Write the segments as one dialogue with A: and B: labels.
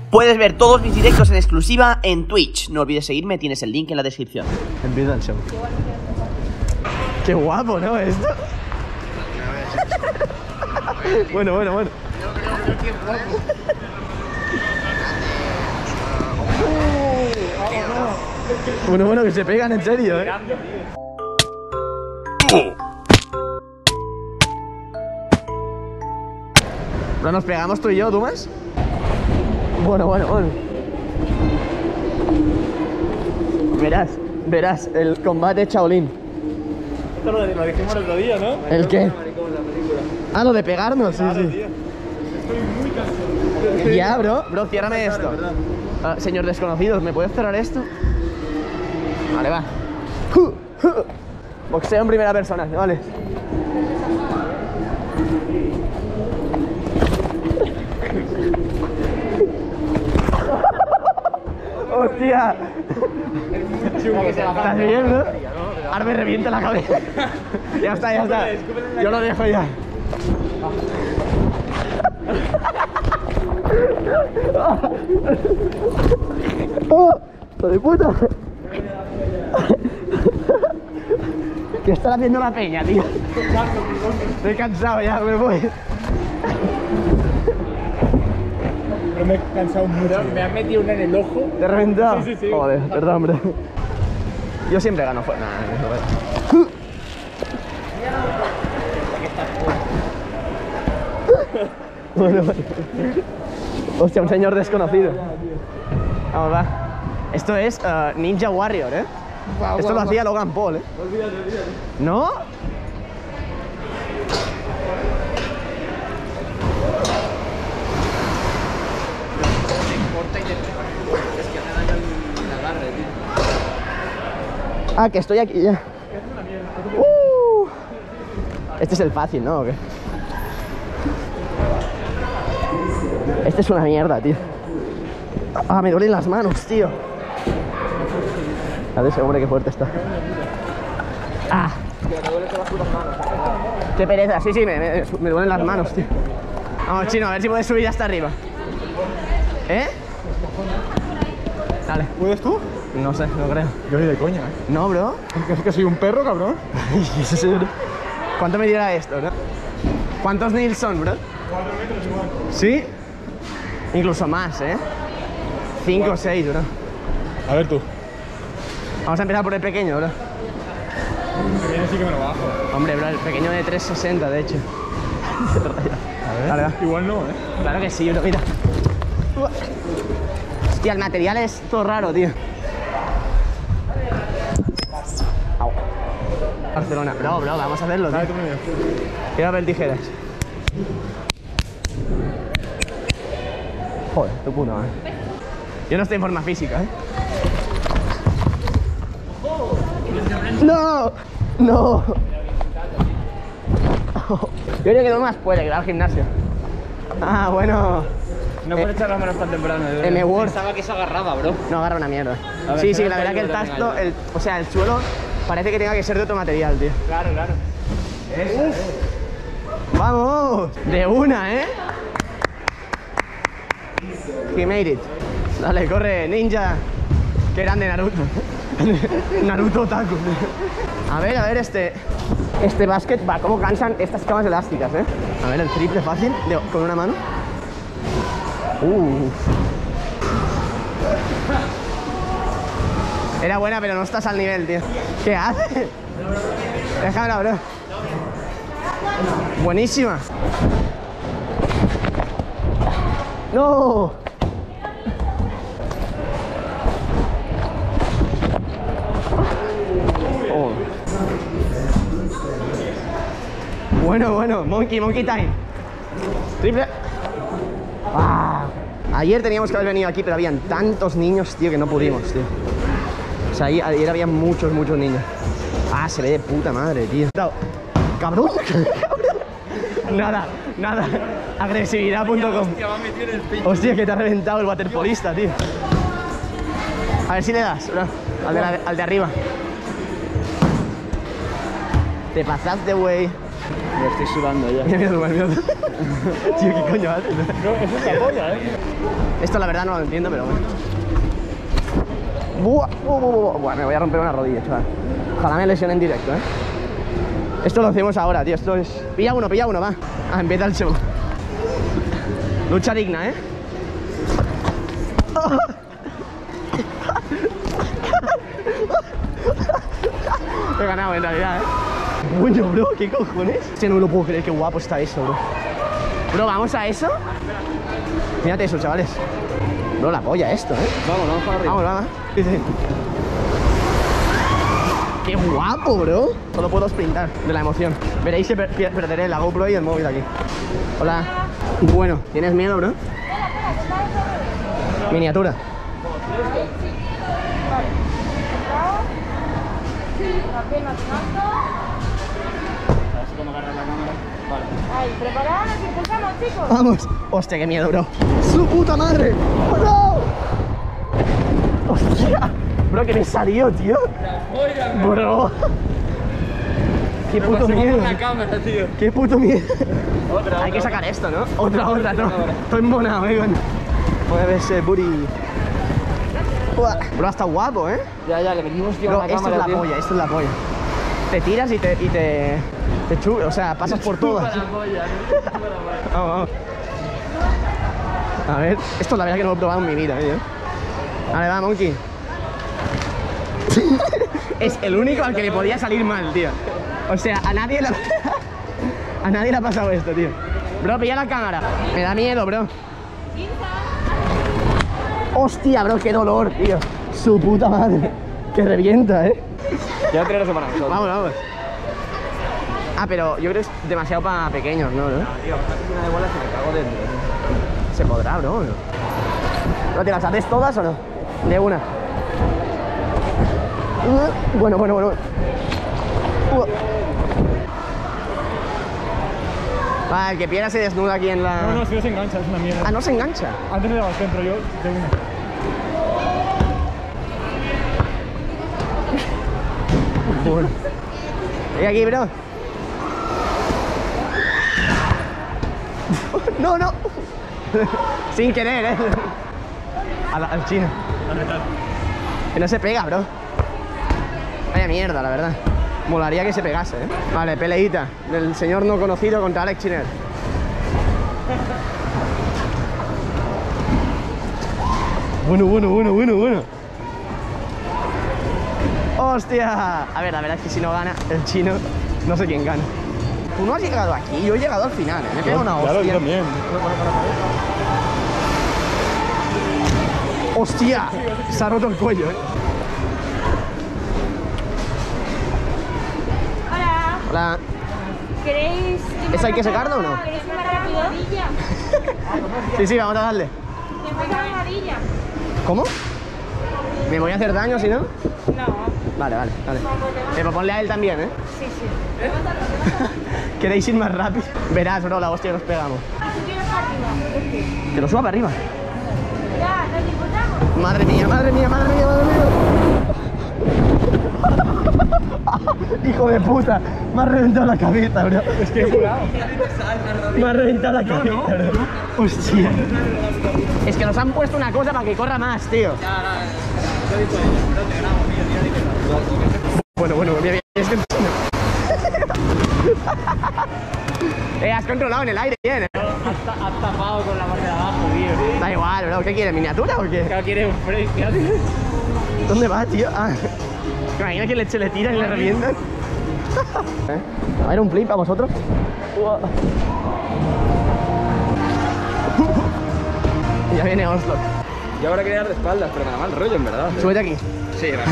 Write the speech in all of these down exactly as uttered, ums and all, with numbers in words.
A: Puedes ver todos mis directos en exclusiva en Twitch. No olvides seguirme, tienes el link en la descripción. Empieza el show. Qué guapo, ¿no? Esto. Bueno, bueno, bueno. Bueno, bueno, que se pegan en serio, ¿eh? ¿No nos pegamos tú y yo, Dumas? Bueno, bueno, bueno. Verás, verás, el combate Shaolin.
B: Esto lo, lo dijimos el otro día, ¿no?
A: ¿El qué? Ah, lo de pegarnos, sí,
B: Claro,
A: sí.
B: tío. Estoy muy cansado.
A: Ya, bro, bro, ciérrame esto. Ah, señor desconocidos, ¿me puedes cerrar esto? Vale, va. Boxeo en primera persona, vale. ¡Hostia! ¿Estás bien, no? Ahora me revienta la cabeza. Ya está, ya está. Yo lo dejo ya. ¡Oh! ¡Hijo de puta! ¿Qué está haciendo la peña, tío? Estoy cansado ya, me voy.
B: Pero me he cansado mucho. Me han metido una en el ojo.
A: ¿Te he reventado?
B: Sí, sí, sí.
A: Joder, perdón, hombre. Yo siempre gano fuera. Nah, no, no, bueno, bueno. Hostia, un señor desconocido. Vamos, va. Esto es uh, Ninja Warrior, ¿eh?
B: Guau,
A: Esto
B: guau,
A: lo
B: guau.
A: hacía Logan Paul, ¿eh?
B: Olvídate, olvídate.
A: ¿No? Ah, que estoy aquí ya. Uh, este es el fácil, ¿no? ¿O qué? Este es una mierda, tío. Ah, me duelen las manos, tío. A ver ese hombre, qué fuerte está. Ah. Qué pereza, sí, sí, me, me, me duelen las manos, tío. Vamos, Chino, a ver si puedes subir hasta arriba. ¿Eh? Dale.
B: ¿Puedes tú?
A: No sé, no creo.
B: Yo ni de coña, ¿eh?
A: No, bro.
B: ¿Es que soy un perro, cabrón?
A: Eso es seguro. ¿Cuánto me dirá esto, no? ¿Cuántos Nils son, bro?
B: Cuatro metros igual.
A: ¿Sí? Incluso más, ¿eh? Cinco o seis, bro.
B: A ver tú.
A: Vamos a empezar por el pequeño, bro.
B: Que viene sí que me lo bajo.
A: Hombre, bro, el pequeño de tres sesenta, de hecho.
B: A ver.
A: Dale, va.
B: Igual no, ¿eh?
A: Claro que sí, bro, mira. Hostia, el material es todo raro, tío. Au. Barcelona. Bro, bro, vamos a hacerlo, tío.
B: Dale tú primero.
A: Quiero ver tijeras. Joder, tu puta madre. Yo no estoy en forma física, ¿eh? ¡No! ¡No! Yo creo que no más puede, que va al gimnasio. Ah, bueno.
B: No
A: Eh,
B: puedes echar las manos tan temprano. ¿eh?
A: M Word.
C: Pensaba que eso agarraba, bro.
A: No agarra una mierda.
C: A ver,
A: Sí, sí,
C: espera,
A: la verdad que el
C: espera,
A: tacto,
C: venga,
A: el, o sea, el suelo parece que tenga que ser de otro material, tío.
B: Claro, claro. Esa,
A: ¡Vamos! De una, ¿eh? He made it. Dale, corre, ninja. Qué grande Naruto. Naruto Otaku. A ver, a ver, este... Este básquet, va, cómo cansan estas camas elásticas, ¿eh? A ver, el triple fácil, de- con una mano. Uh. Era buena, pero no estás al nivel, tío. ¿Qué haces? Déjamela, bro. Buenísima. No. Oh. Bueno, bueno, monkey, monkey time. Triple. Ah. Ayer teníamos que haber venido aquí, pero habían tantos niños, tío, que no pudimos, tío. O sea, ahí- ayer había muchos, muchos niños. Ah, se ve de puta madre, tío. ¡Cabrón! Nada, nada. Agresividad punto com.
B: hostia, va a meter el pecho.
A: Hostia, que te ha reventado el waterpolista, tío. A ver si le das, bro. Al de, la- al de arriba. Te pasaste, güey.
C: Me estoy sudando ya.
A: Mira, mira, mira. Tío, ¿qué coño haces?
B: No, eso es la polla, ¿eh?
A: Esto la verdad no lo entiendo, pero bueno. Buah, buah, buah, buah. Buah, me voy a romper una rodilla, chaval. Ojalá me lesione en directo, ¿eh? Esto lo hacemos ahora, tío. Esto es... Pilla uno, pilla uno, va. Ah, empieza el show. Lucha digna, ¿eh? He ganado en realidad, ¿eh? Bueno, bro, ¿qué cojones? Hostia, no me lo puedo creer, qué guapo está eso, bro. Bro, ¿vamos a eso? Mírate eso, chavales. Bro, la polla esto, ¿eh?
B: Vamos, vamos para arriba.
A: Vamos, vamos. Sí, sí. ¡Qué guapo, bro! Solo puedo sprintar de la emoción. Veréis que per perderé la GoPro y el móvil aquí. Hola. Bueno, ¿tienes miedo, bro? Miniatura.
C: Ahí, preparados, nos impulsamos, chicos.
A: Vamos. Hostia, qué miedo, bro. ¡Su puta madre! ¡Oh, no! Hostia. Bro, que me salió, tío. Bro. Qué puto miedo.
B: Cámara, tío.
A: Qué puto miedo.
B: Otra,
A: Hay que sacar esto, ¿no? Otra, otra, no. Estoy monado, eh. Mueve ese booty. Uah. Bro, está guapo, eh.
B: Ya, ya, le venimos tío.
A: Bro, esto es la polla, esto es la polla. Te tiras y te... Y te... Te chu... O sea, pasas por todas. Vamos, vamos. A ver, esto la verdad que no lo he probado en mi vida, tío. Vale, va, Monkey. Es el único al que le podía salir mal, tío. O sea, a nadie le ha... A nadie le ha pasado esto, tío. Bro, pilla la cámara. Me da miedo, bro. Hostia, bro, qué dolor, tío. Su puta madre. Que revienta, eh.
B: Ya tenemos para nosotros.
A: Vamos, vamos. Ah, pero yo creo que es demasiado para pequeños, ¿no? ¿no?
B: Tío, una de bolas se me cago dentro.
A: Se podrá, bro, ¿no? ¿Pero te las haces todas o no? De una. Uh, bueno, bueno, bueno. Uh. Ah, el que pierda se desnuda aquí en la...
B: No, no, si no se engancha, es una mierda.
A: Ah, no se engancha.
B: Antes le daba al centro, yo de una.
A: Bueno. Ven aquí, bro. No, no. Sin querer, eh. Al, al chino. Que no se pega, bro. Vaya mierda, la verdad. Molaría que se pegase, eh. Vale, peleita del señor no conocido contra Alex Chiner. Bueno, bueno, bueno, bueno, bueno. ¡Hostia! A ver, la verdad es que si no gana el chino, no sé quién gana. Tú no has llegado aquí, yo he llegado al final, ¿eh? Me he pegado una hostia.
B: Claro, yo también.
A: ¡Hostia! Se ha roto el cuello, ¿eh?
C: Hola.
A: Hola.
C: ¿Queréis...?
A: ¿Eso hay que secarlo o no?
C: ¿Queréis una rápido?
A: Sí, sí, vamos a darle.
C: ¿Te pega una rodilla?
A: ¿Cómo? ¿Me voy a hacer daño si no?
C: No.
A: Vale, vale, vale. Pero ponle a él también, ¿eh?
C: Sí, sí.
A: ¿Queréis ir más rápido? Verás, bro, la hostia que nos pegamos.
C: Subimos para arriba.
A: Que lo suba para arriba.
C: Ya, nos disputamos.
A: Madre mía, madre mía, madre mía, madre mía. Hijo de puta, me ha reventado la cabeza, bro.
B: Es que he jurado.
A: Me ha reventado la cabeza, bro. Hostia. Es que nos han puesto una cosa para que corra más, tío. Bueno, bueno, bien, bien, es que... eh, has controlado en el aire bien, ¿eh?
B: Has, has tapado con la parte de abajo, tío.
A: Da igual, bro. ¿Qué quieres, miniatura o qué?
B: Claro, quiere un freak, tío.
A: ¿Dónde va, tío? Ah. ¿Te imaginas que le, se le tiran y le revientan? ¿Eh? A ver, un flip a vosotros. Ya viene Oslo.
B: Yo ahora quería dar de espaldas, pero me da mal rollo, en verdad.
A: Súbete aquí.
B: Sí, me da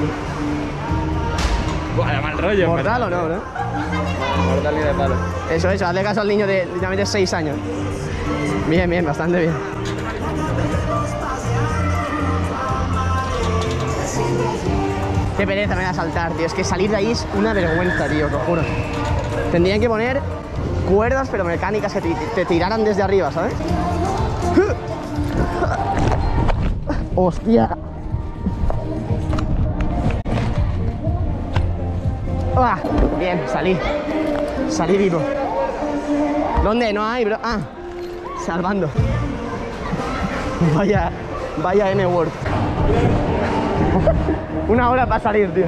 B: Buah, da mal rollo. en
A: ¿Mortal
B: verdad.
A: o no, bro?
B: No, mortal ni de palo.
A: Eso, eso. Hazle caso al niño de literalmente seis años. Bien, bien, bastante bien. Qué pereza me da saltar, tío. Es que salir de ahí es una vergüenza, tío, te lo juro. Tendrían que poner cuerdas, pero mecánicas que te, te tiraran desde arriba, ¿sabes? ¡Hostia! ¡Ah! Bien, salí. Salí vivo. ¿Dónde? No hay, bro. Ah, salvando. Vaya, vaya M-word. Una hora para salir, tío.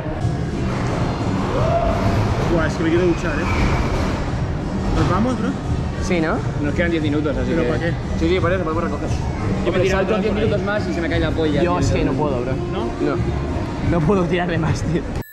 B: Buah, es que me quiero duchar, ¿eh? ¿Nos vamos, bro?
A: Sí, ¿no?
D: Nos quedan diez minutos, así
B: ¿Pero
D: que...
B: para qué?
D: Sí, sí, por eso podemos recoger. Yo me tiro otros diez minutos más y se me cae la polla.
A: Yo
D: tío.
A: es que no puedo, bro.
B: ¿No?
A: No. No puedo tirarle más, tío.